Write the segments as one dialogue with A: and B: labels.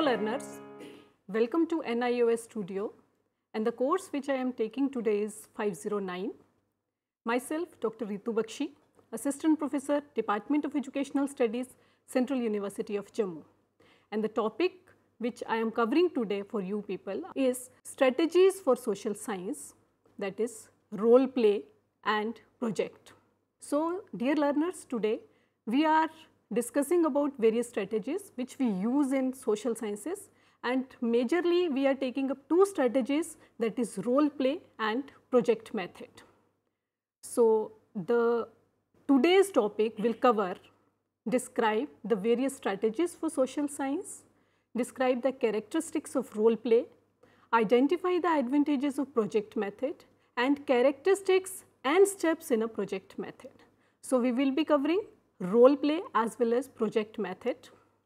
A: learners, welcome to NIOS Studio, and the course which I am taking today is 509. Myself Dr. Ritu Bakshi, Assistant Professor, Department of Educational Studies, Central University of Jammu. And the topic which I am covering today for you people is strategies for social science, that is role play and project. So dear learners, today we are discussing about various strategies which we use in social sciences, and majorly we are taking up two strategies, that is role play and project method. So today's topic will cover, describe the various strategies for social science, describe the characteristics of role play, identify the advantages of project method and characteristics and steps in a project method. So we will be covering role play as well as project method.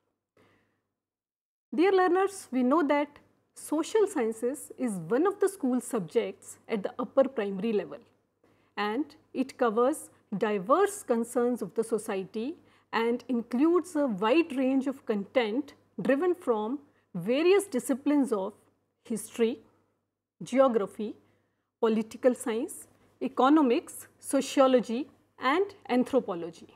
A: Dear learners, we know that social sciences is one of the school subjects at the upper primary level, and it covers diverse concerns of the society and includes a wide range of content driven from various disciplines of history, geography, political science, economics, sociology and anthropology.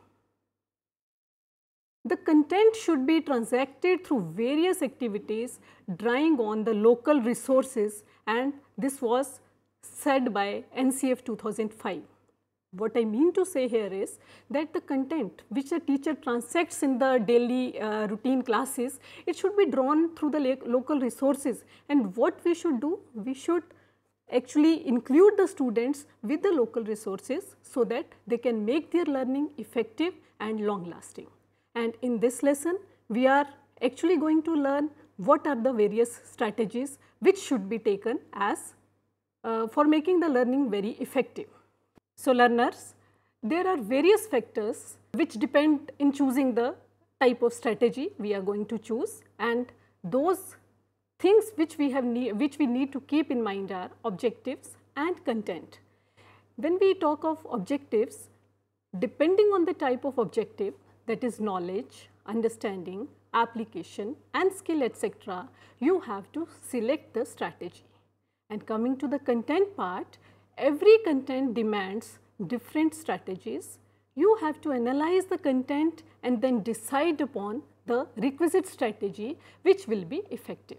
A: The content should be transacted through various activities drawing on the local resources, and this was said by NCF 2005. What I mean to say here is that the content which a teacher transacts in the daily routine classes, it should be drawn through the local resources, and what we should do, we should actually include the students with the local resources so that they can make their learning effective and long lasting. And in this lesson, we are actually going to learn what are the various strategies which should be taken as for making the learning very effective. So learners, there are various factors which depend in choosing the type of strategy we are going to choose, and those things which we need to keep in mind are objectives and content. When we talk of objectives, depending on the type of objective, that is knowledge, understanding, application and skill, etc., you have to select the strategy. And coming to the content part, every content demands different strategies. You have to analyze the content and then decide upon the requisite strategy which will be effective.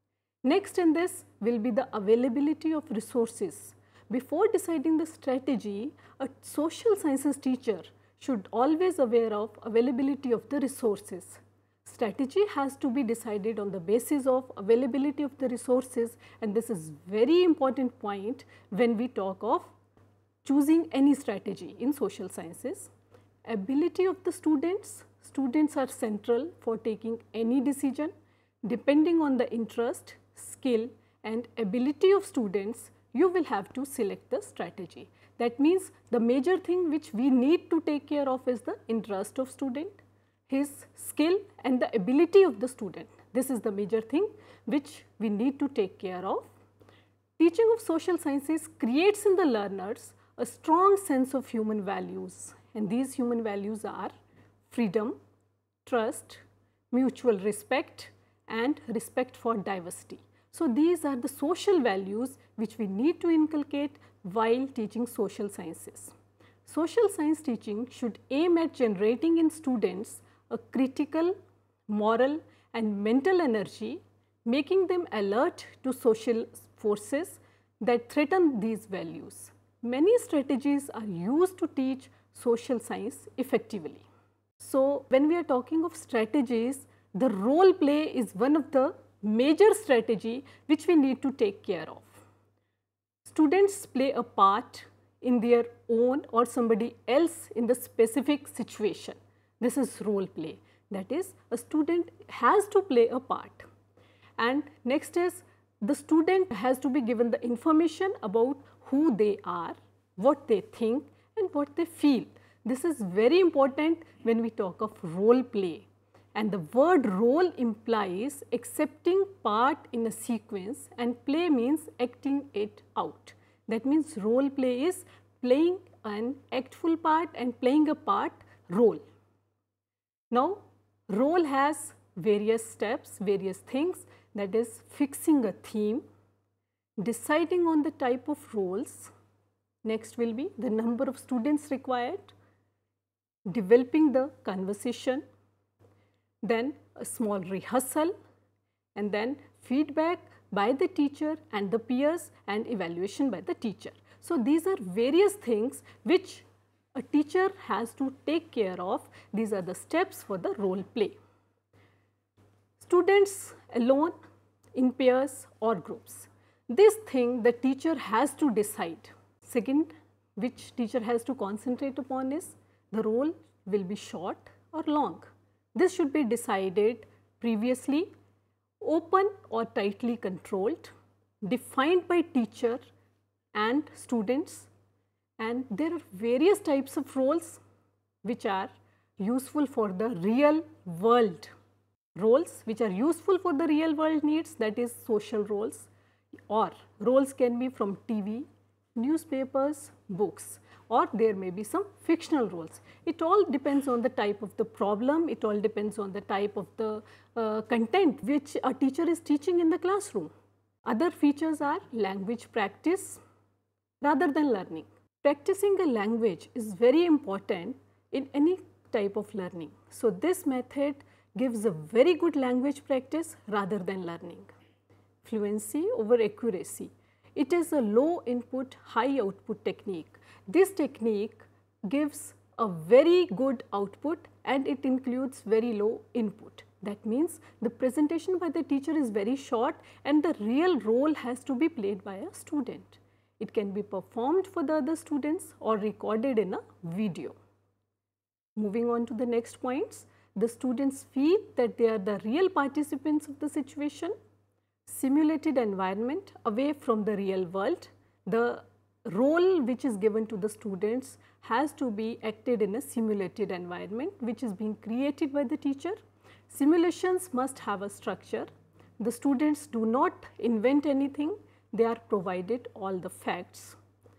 A: Next in this will be the availability of resources. Before deciding the strategy, a social sciences teacher should always aware of availability of the resources. Strategy has to be decided on the basis of availability of the resources, and this is very important point when we talk of choosing any strategy in social sciences. Ability of the students are central for taking any decision. Depending on the interest, skill and ability of students, you will have to select the strategy. That means the major thing which we need to take care of is the interest of student, his skill and the ability of the student. This is the major thing which we need to take care of. Teaching of social sciences creates in the learners a strong sense of human values, and these human values are freedom, trust, mutual respect and respect for diversity. So these are the social values which we need to inculcate while teaching social sciences. Social science teaching should aim at generating in students a critical, moral and mental energy, making them alert to social forces that threaten these values. Many strategies are used to teach social science effectively. So when we are talking of strategies, the role play is one of the major strategy which we need to take care of. Students play a part in their own or somebody else in the specific situation. This is role play. That is, a student has to play a part. And next is, the student has to be given the information about who they are, what they think and what they feel. This is very important when we talk of role play. And the word role implies accepting part in a sequence, and play means acting it out. That means role play is playing an actful part and playing a part role. Now, role has various steps, various things, that is fixing a theme, deciding on the type of roles, next will be the number of students required, developing the conversation, then a small rehearsal, and then feedback by the teacher and the peers and evaluation by the teacher. So, these are various things which a teacher has to take care of. These are the steps for the role play. Students alone, in pairs or groups. This thing the teacher has to decide. Second, which teacher has to concentrate upon is the role will be short or long. This should be decided previously, open or tightly controlled, defined by teacher and students, and there are various types of roles which are useful for the real world. Roles which are useful for the real world needs, that is social roles, or roles can be from TV, newspapers, books, or there may be some fictional roles. It all depends on the type of the problem, it all depends on the type of the content which a teacher is teaching in the classroom. Other features are language practice rather than learning. Practicing a language is very important in any type of learning. So, this method gives a very good language practice rather than learning. Fluency over accuracy. It is a low input, high output technique. This technique gives a very good output and it includes very low input. That means the presentation by the teacher is very short and the real role has to be played by a student. It can be performed for the other students or recorded in a video. Moving on to the next points, the students feel that they are the real participants of the situation. Simulated environment away from the real world. The role which is given to the students has to be acted in a simulated environment which is being created by the teacher. Simulations must have a structure. The students do not invent anything, they are provided all the facts.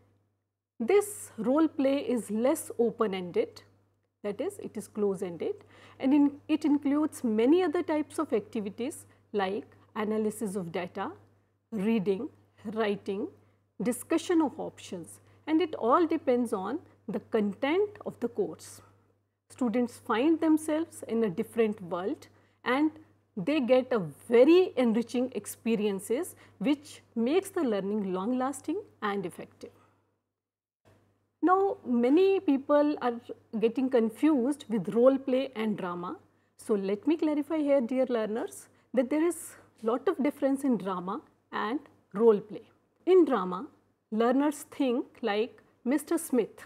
A: This role play is less open-ended, that is it is close-ended, and it includes many other types of activities like analysis of data, reading, writing, discussion of options, and it all depends on the content of the course. Students find themselves in a different world and they get a very enriching experiences which makes the learning long lasting and effective. Now, many people are getting confused with role play and drama. So, let me clarify here, dear learners, that there is lot of difference in drama and role play. In drama, learners think like Mr. Smith,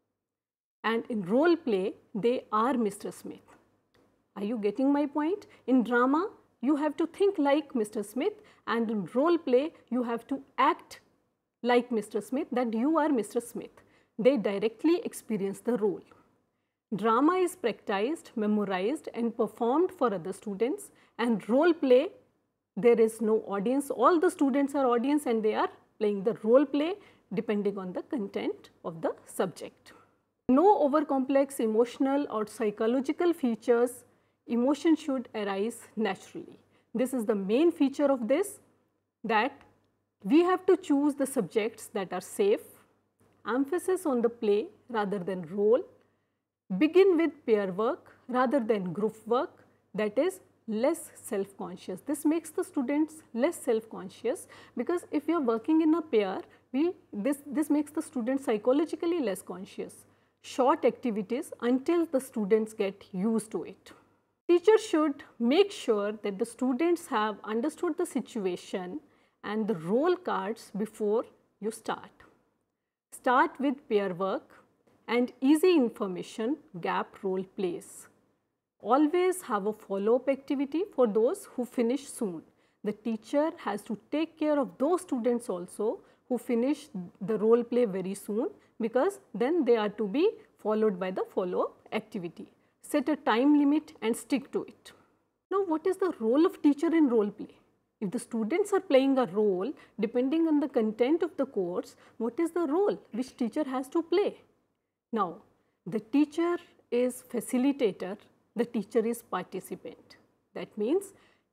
A: and in role play they are Mr. Smith. Are you getting my point? In drama you have to think like Mr. Smith, and in role play you have to act like Mr. Smith, that you are Mr. Smith. They directly experience the role. Drama is practiced, memorized and performed for other students, and role play there is no audience, all the students are audience and they are playing the role play depending on the content of the subject. No over complex emotional or psychological features, emotion should arise naturally. This is the main feature of this, that we have to choose the subjects that are safe, emphasis on the play rather than role, begin with pair work rather than group work, that is less self-conscious. This makes the students less self-conscious, because if you are working in a pair, this makes the students psychologically less conscious. Short activities until the students get used to it. Teacher should make sure that the students have understood the situation and the role cards before you start. Start with pair work and easy information gap role plays. Always have a follow-up activity for those who finish soon. The teacher has to take care of those students also who finish the role play very soon, because then they are to be followed by the follow-up activity. Set a time limit and stick to it. Now, what is the role of teacher in role play? If the students are playing a role, depending on the content of the course, what is the role which teacher has to play? Now, the teacher is facilitator, the teacher is participant. That means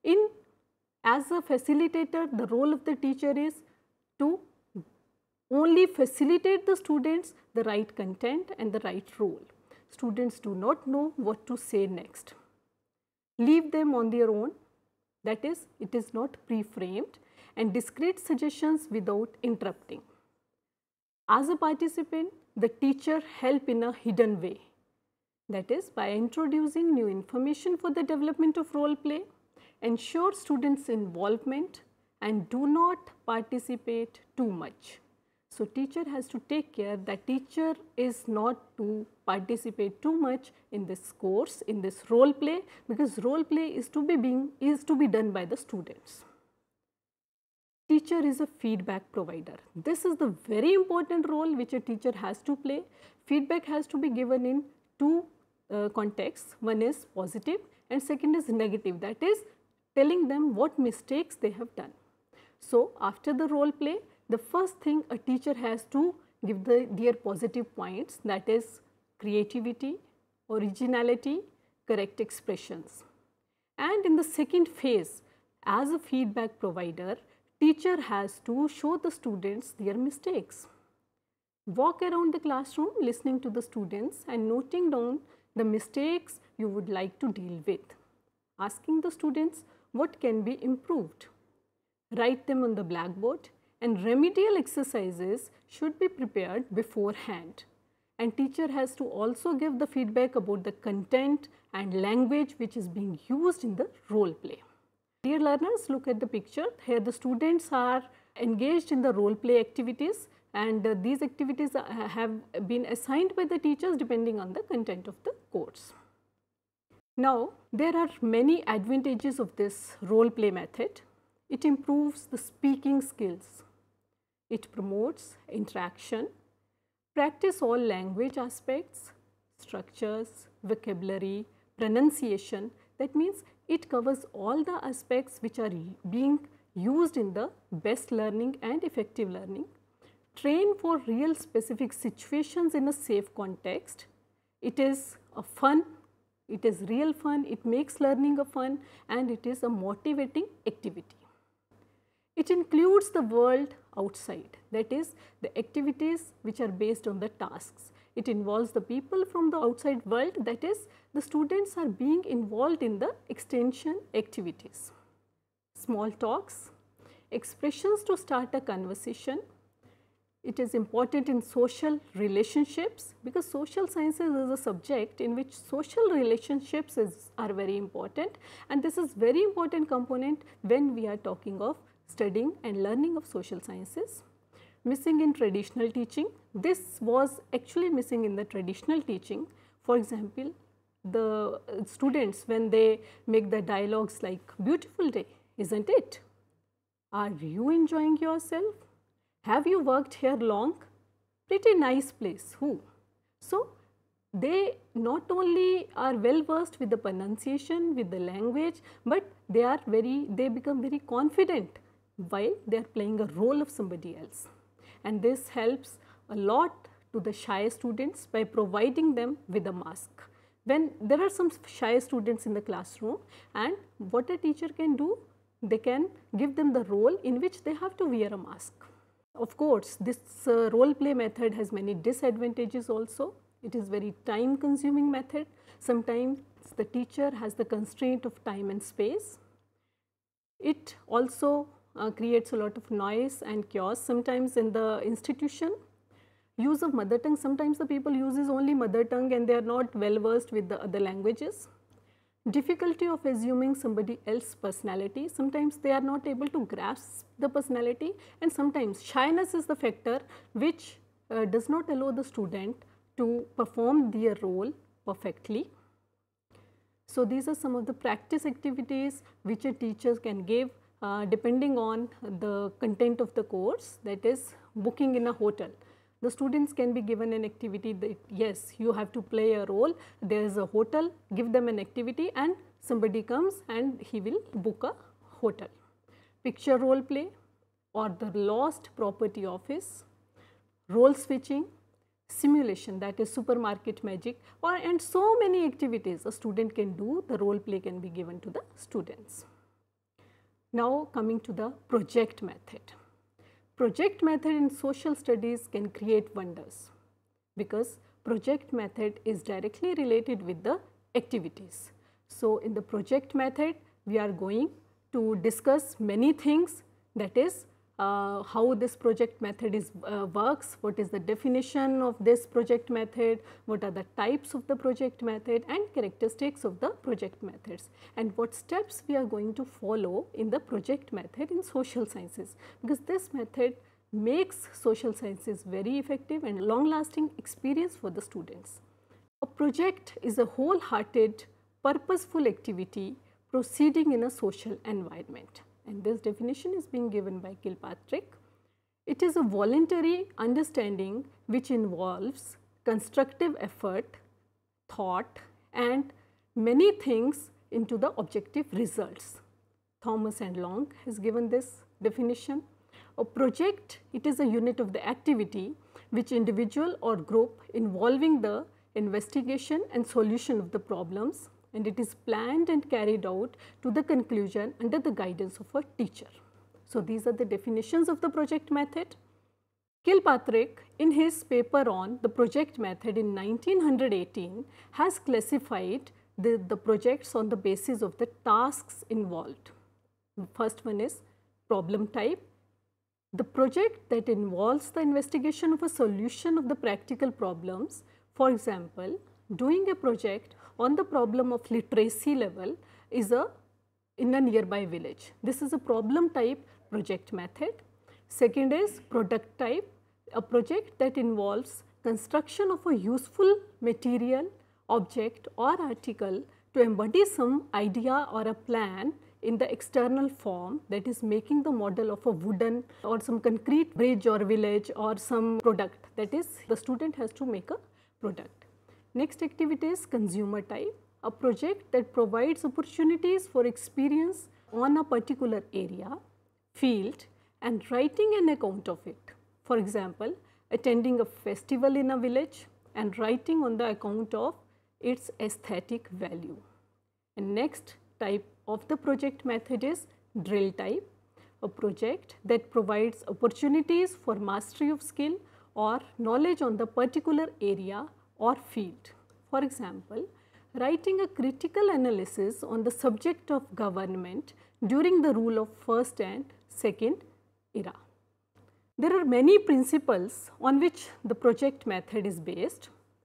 A: as a facilitator, the role of the teacher is to only facilitate the students the right content and the right role. Students do not know what to say next. Leave them on their own, that is, it is not pre-framed, and discrete suggestions without interrupting. As a participant, the teacher help in a hidden way, that is, by introducing new information for the development of role play, ensure students' involvement and do not participate too much. So, teacher has to take care that teacher is not to participate too much in this course, in this role play, because role play is to be done by the students. Teacher is a feedback provider. This is the very important role which a teacher has to play. Feedback has to be given in two contexts. One is positive and second is negative, that is telling them what mistakes they have done. So, after the role play, the first thing a teacher has to give their positive points, that is creativity, originality, correct expressions. And in the second phase, as a feedback provider, teacher has to show the students their mistakes. Walk around the classroom listening to the students and noting down the mistakes you would like to deal with. Asking the students what can be improved. Write them on the blackboard, and remedial exercises should be prepared beforehand. And teacher has to also give the feedback about the content and language which is being used in the role play. Dear learners, look at the picture. Here the students are engaged in the role play activities, and these activities have been assigned by the teachers depending on the content of the course. Now, there are many advantages of this role play method. It improves the speaking skills. It promotes interaction. Practice all language aspects, structures, vocabulary, pronunciation. That means it covers all the aspects which are being used in the best learning and effective learning. Train for real specific situations in a safe context. It is a fun, it is real fun, it makes learning a fun, and it is a motivating activity. It includes the world outside, that is the activities which are based on the tasks. It involves the people from the outside world, that is the students are being involved in the extension activities. Small talks, expressions to start a conversation. It is important in social relationships, because social sciences is a subject in which social relationships are very important, and this is very important component when we are talking of studying and learning of social sciences. Missing in traditional teaching. This was actually missing in the traditional teaching. For example, the students, when they make the dialogues like beautiful day, isn't it? Are you enjoying yourself? Have you worked here long? Pretty nice place. Who? So, they not only are well versed with the pronunciation, with the language, but they become very confident while they are playing a role of somebody else. And this helps a lot to the shy students by providing them with a mask. When there are some shy students in the classroom, and what a teacher can do, they can give them the role in which they have to wear a mask. Of course, this role play method has many disadvantages also. It is very time consuming method. Sometimes the teacher has the constraint of time and space. It also creates a lot of noise and chaos sometimes in the institution. Use of mother tongue, sometimes the people uses only mother tongue and they are not well versed with the other languages. Difficulty of assuming somebody else's personality, sometimes they are not able to grasp the personality, and sometimes shyness is the factor which does not allow the student to perform their role perfectly. So, these are some of the practice activities which a teacher can give depending on the content of the course, that is booking in a hotel. The students can be given an activity that yes, you have to play a role, there is a hotel, give them an activity and somebody comes and he will book a hotel. Picture role play or the lost property office, role switching, simulation, that is supermarket magic, and so many activities a student can do. The role play can be given to the students. Now coming to the project method. Project method in social studies can create wonders because project method is directly related with the activities. So in the project method we are going to discuss many things, that is how this project method works, what is the definition of this project method, what are the types of the project method and characteristics of the project methods, and what steps we are going to follow in the project method in social sciences, because this method makes social sciences very effective and long lasting experience for the students. A project is a wholehearted, purposeful activity proceeding in a social environment, and this definition is being given by Kilpatrick. It is a voluntary understanding which involves constructive effort, thought and many things into the objective results. Thomas and Long has given this definition. A project, it is a unit of the activity which individual or group involving the investigation and solution of the problems, and it is planned and carried out to the conclusion under the guidance of a teacher. So these are the definitions of the project method. Kilpatrick, in his paper on the project method in 1918, has classified the projects on the basis of the tasks involved. The first one is problem type. The project that involves the investigation of a solution of the practical problems. For example, doing a project on the problem of literacy level is in a nearby village. This is a problem type project method. Second is product type, a project that involves construction of a useful material, object or article to embody some idea or a plan in the external form, that is making the model of a wooden or some concrete bridge or village or some product, that is the student has to make a product. Next activity is consumer type, a project that provides opportunities for experience on a particular area, field and writing an account of it. For example, attending a festival in a village and writing on the account of its aesthetic value. And next type of the project method is drill type, a project that provides opportunities for mastery of skill or knowledge on the particular area or field. For example, writing a critical analysis on the subject of government during the rule of first and second era. There are many principles on which the project method is based.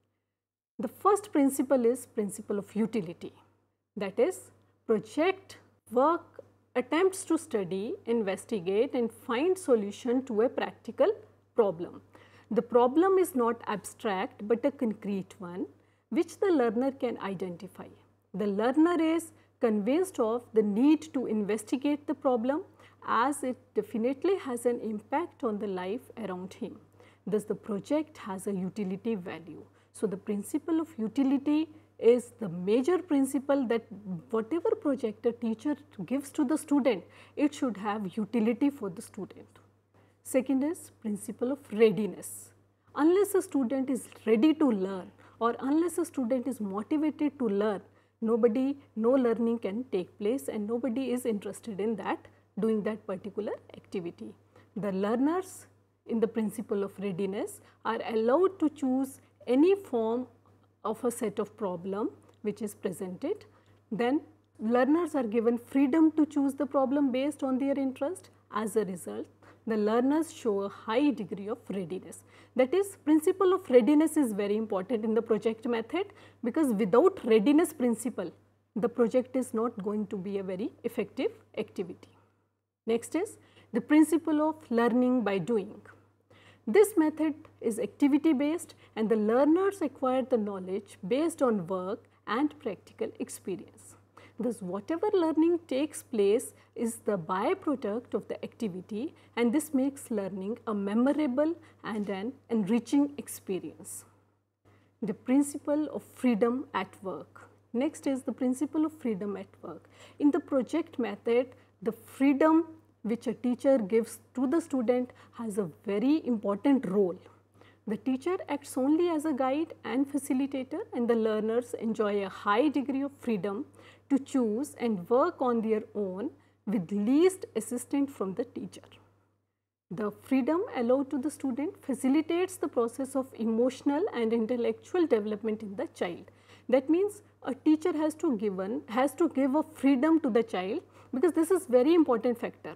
A: The first principle is principle of utility, that is project work attempts to study, investigate and find solution to a practical problem. The problem is not abstract but a concrete one which the learner can identify. The learner is convinced of the need to investigate the problem as it definitely has an impact on the life around him. Thus, the project has a utility value. So, the principle of utility is the major principle that whatever project a teacher gives to the student, it should have utility for the student. Second is principle of readiness. Unless a student is ready to learn or unless a student is motivated to learn, no learning can take place and nobody is interested in doing that particular activity. The learners in the principle of readiness are allowed to choose any form of a set of problem which is presented. Then learners are given freedom to choose the problem based on their interest. As a result, the learners show a high degree of readiness. That is, principle of readiness is very important in the project method, because without readiness principle, the project is not going to be a very effective activity. Next is the principle of learning by doing. This method is activity based and the learners acquire the knowledge based on work and practical experience. Thus, whatever learning takes place is the byproduct of the activity, and this makes learning a memorable and an enriching experience. The principle of freedom at work. Next is the principle of freedom at work. In the project method, the freedom which a teacher gives to the student has a very important role. The teacher acts only as a guide and facilitator, and the learners enjoy a high degree of freedom to choose and work on their own with least assistance from the teacher. The freedom allowed to the student facilitates the process of emotional and intellectual development in the child. That means a teacher has to give a freedom to the child, because this is very important factor.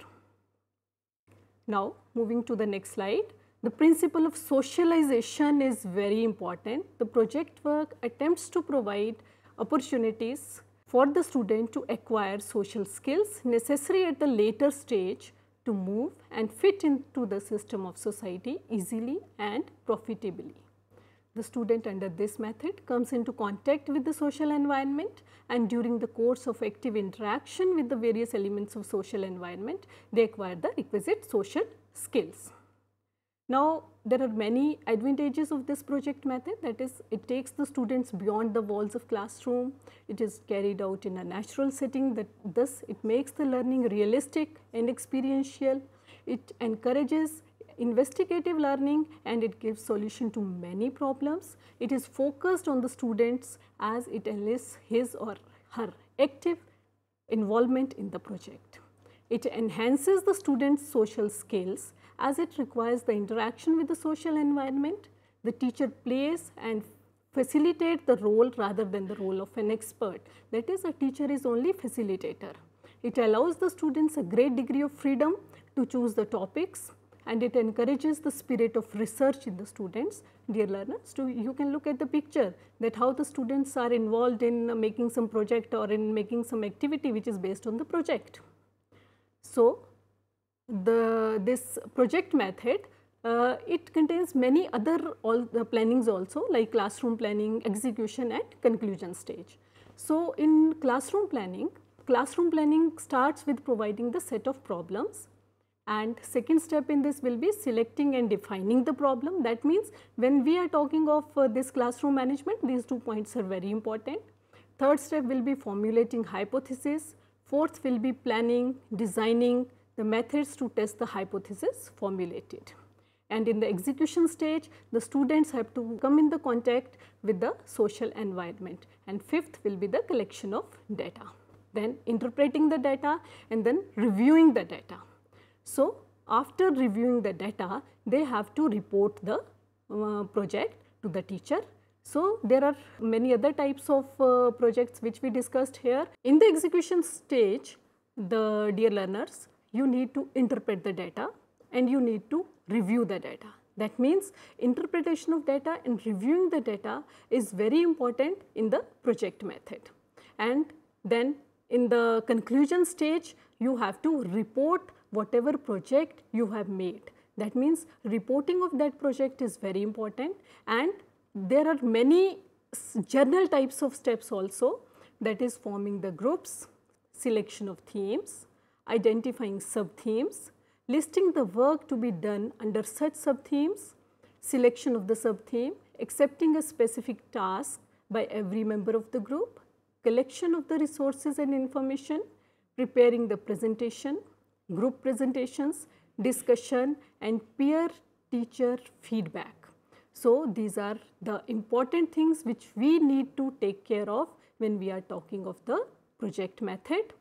A: Now moving to the next slide. The principle of socialization is very important. The project work attempts to provide opportunities for the student to acquire social skills necessary at the later stage to move and fit into the system of society easily and profitably. The student under this method comes into contact with the social environment, and during the course of active interaction with the various elements of social environment, they acquire the requisite social skills. Now, there are many advantages of this project method, that is, it takes the students beyond the walls of classroom, it is carried out in a natural setting, thus it makes the learning realistic and experiential, it encourages investigative learning, and it gives solution to many problems. It is focused on the students as it enlists his or her active involvement in the project. It enhances the students' social skills as it requires the interaction with the social environment. The teacher plays and facilitates the role rather than the role of an expert. That is, a teacher is only facilitator. It allows the students a great degree of freedom to choose the topics, and it encourages the spirit of research in the students. Dear learners, you can look at the picture that how the students are involved in making some project or in making some activity which is based on the project. So, this project method, it contains many other plannings also, like classroom planning, execution and conclusion stage. So, in classroom planning starts with providing the set of problems, and second step in this will be selecting and defining the problem. That means when we are talking of this classroom management, these 2 points are very important. Third step will be formulating hypothesis. Fourth will be planning, designing the methods to test the hypothesis formulated. And in the execution stage, the students have to come in the contact with the social environment. And fifth will be the collection of data, then interpreting the data and then reviewing the data. So, after reviewing the data, they have to report the project to the teacher. So, there are many other types of projects which we discussed here. In the execution stage, the dear learners, you need to interpret the data and you need to review the data. That means interpretation of data and reviewing the data is very important in the project method. And then in the conclusion stage, you have to report whatever project you have made. That means reporting of that project is very important, and there are many journal types of steps also, that is forming the groups, selection of themes, identifying sub-themes, listing the work to be done under such sub-themes, selection of the sub-theme, accepting a specific task by every member of the group, collection of the resources and information, preparing the presentation, group presentations, discussion and peer-teacher feedback. So, these are the important things which we need to take care of when we are talking of the project method.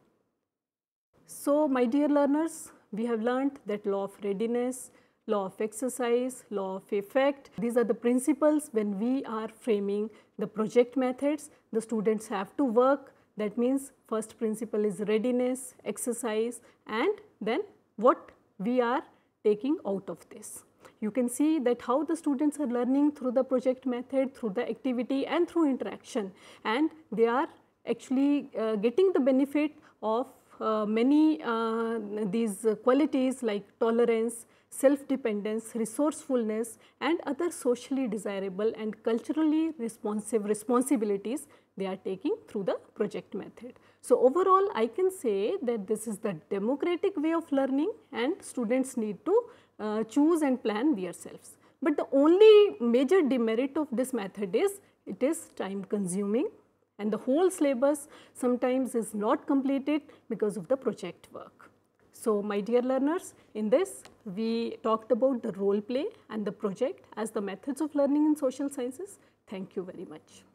A: So, my dear learners, we have learnt that law of readiness, law of exercise, law of effect, these are the principles when we are framing the project methods. The students have to work, that means first principle is readiness, exercise, and then what we are taking out of this. You can see that how the students are learning through the project method, through the activity and through interaction, and they are actually getting the benefit of many these qualities like tolerance, self-dependence, resourcefulness and other socially desirable and culturally responsive responsibilities they are taking through the project method. So, overall I can say that this is the democratic way of learning and students need to choose and plan themselves. But the only major demerit of this method is it is time consuming, and the whole syllabus sometimes is not completed because of the project work. So, my dear learners, in this we talked about the role play and the project as the methods of learning in social sciences. Thank you very much.